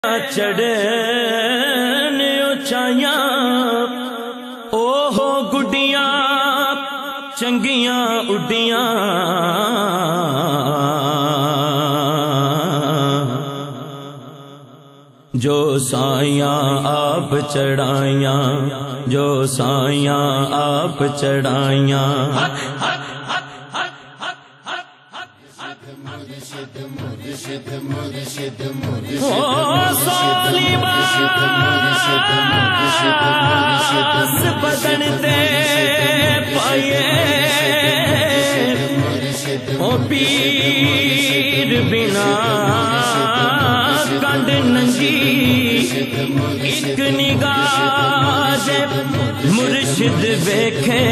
چڑھن اچائیاں اوہو گڈیاں چنگیاں اڈیاں جو سائیاں آپ چڑھائیاں جو سائیاں آپ چڑھائیاں لباس بدن تے پائیے او پیر بنا کنڈ ننگی ایک نگاہ دے مرشد ویکھے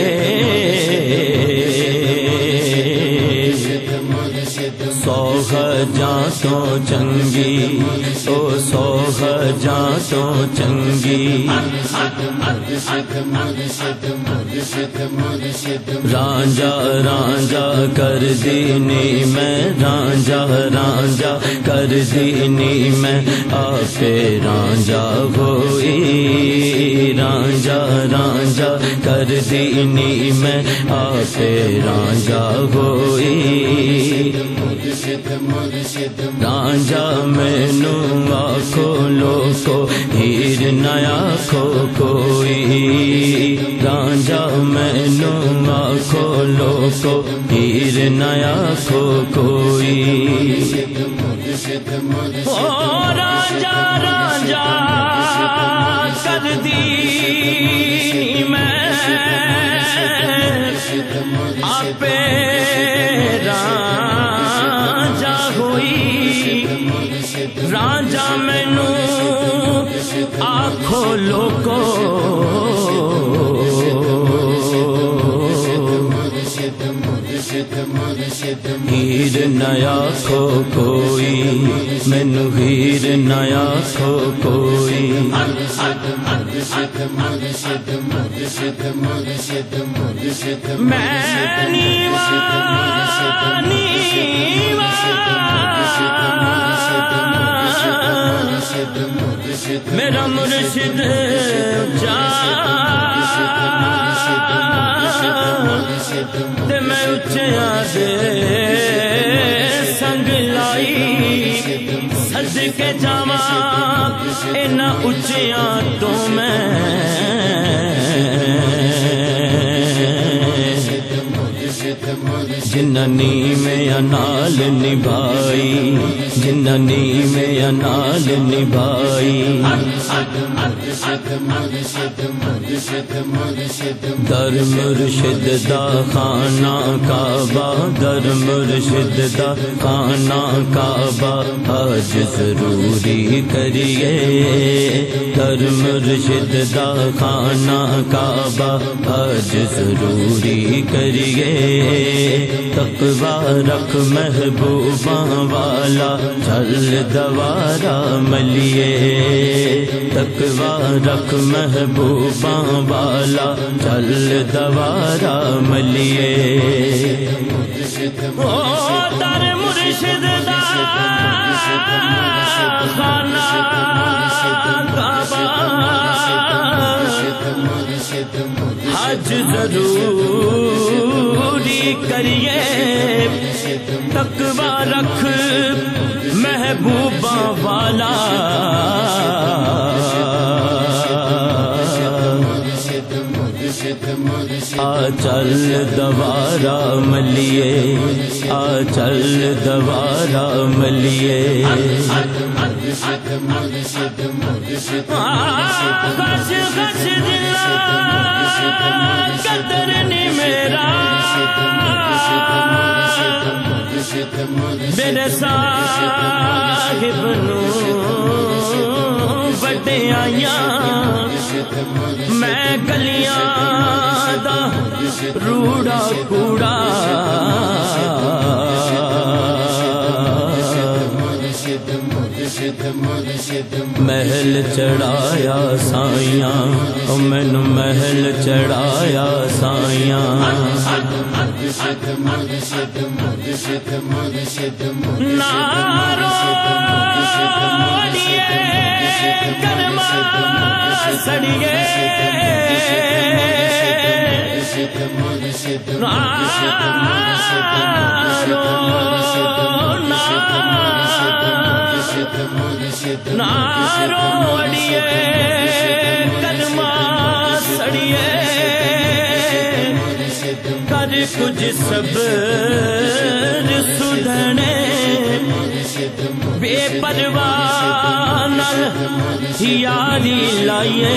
سوہ جاں تو چنگی او سوہ جاں تو چنگی رانجا رانجا کر دینی میں رانجا رانجا کر دینی میں آپے رانجا ہوئی رانجا رانجا کر دینی میں آپے رانجا ہوئی رانجا مینو آکھو لوکو ہیر نیا کھو کوئی رانجا مینو آکھو لوکو ہیر نیا کھو کوئی او رانجا رانجا کر دی میں آپے رانجا ہوئی رانجا مینو آکھو لوکو ہیر نیا کھو کوئی مینو ہیر نیا کھو کوئی میں نیوا نیوا میرا مرشد اونچا تے میں اونچیاں دے سنگ لائی صدقے جاواں انہاں اونچیاں تو میں جننی میں انال نبھائی جننی میں انال نبھائی در مرشد دا خانہ کعبہ در مرشد دا خانہ کعبہ حج ضروری کریے در مرشد دا خانہ کعبہ حج ضروری کریے تقوی رکھ محبوباں والا چل دوارا ملیے تقوی رکھ محبوباں والا چل دوارا ملیے او در مرشد دا خانہ کعبہ حج ضروری کریے تقوی رکھ محبوبہ والا آ چل دوارا ملیے آ چل دوارا ملیے خش خش دلا قدر نہیں میرا میرے صاحب نو وڈیائیاں میں گلیاں دا روڑا کوڑا محل چڑھایا سائیاں او مینو محل چڑھایا سائیاں نارو دیے کرما سڑیے نارو اڑیے کرما سڑیے کر کچھ صبر سدھنے بے پرواہ نال یاری لائیے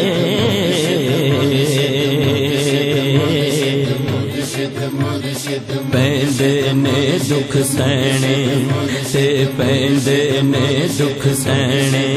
پیندے نے دکھ سہنے تے پیندے نے دکھ سہنے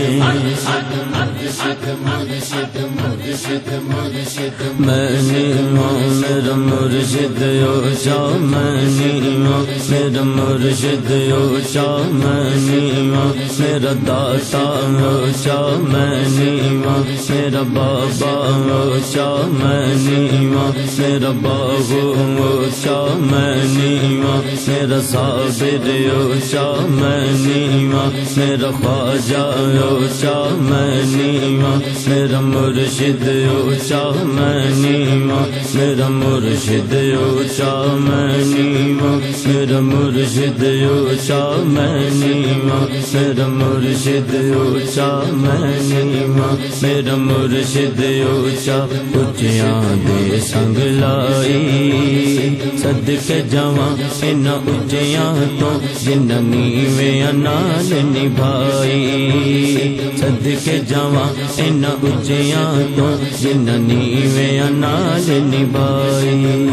میں نیواں میرا مرشد اوچا میں نیواں میرا مرشد اوچا میں نیواں میرا داتا اوچا میں نیواں میرا بابا اوچا میں نیواں میرا بابو اوچا میں نیواں میرا صابر اوچا میں نیواں میرا خواجہ اوچا میں نیواں میرا مرشد اوچا میں نیواں میرا مرشد اوچا میں نیواں میرا مرشد اوچا میں نیواں میرا مرشد اوچا میں نیواں میرا مرشد اوچا اچیاں دے سنگ لائی صدقے جاواں انہاں اچیاں تو جنہاں نیویاں نال نبھائی صدقے جاواں انہاں اچیاں تو جنہاں نیویاں نال نبھائی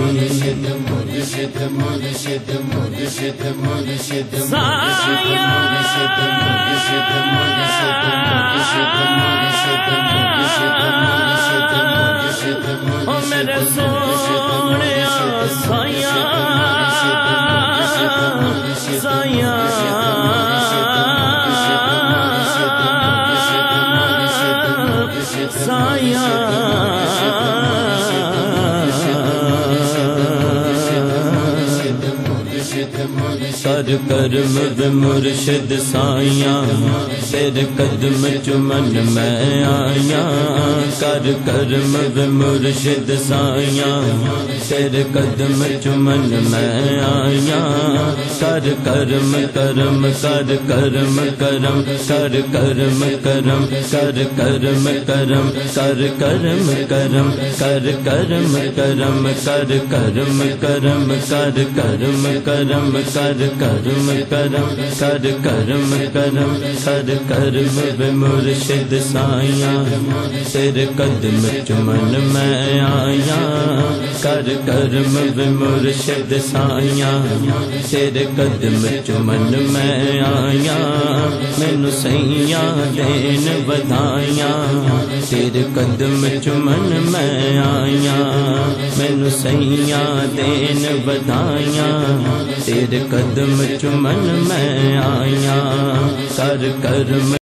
او میرے سونیا سایاں سایاں سایاں کر کرم بے مرشد سائیاں تیرے قدم چمن میں آیا کر کرم بے مرشد سائیاں تیرے قدم چمن میں آیا کر کرم کرم کر کرم کرم کر کرم کرم کر کرم کرم کر کرم کرم کر کرم کرم کر کرم کرم کر کرم کرم کر کرم کرم کر کرم کرم کر کرم بے مرشد سائیاں تیرے قدم چمن میں آیا کر کرم بے مرشد سائیاں تیرے قدم چمن میں آیا مینوں سیاں دین بدھائیاں تیرے قدم چمن میں آیا مینوں سیاں دین بدھائیاں تیرے قدم چمن میں آیا کر کرم